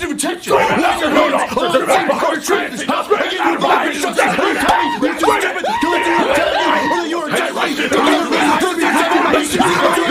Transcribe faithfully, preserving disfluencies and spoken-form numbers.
of attention. Wash your hands. Oh, I'm saying before trying this house. I give you a black instruction. I'm telling you, you're too stupid to let you tell you, or that you are just right. You're going to be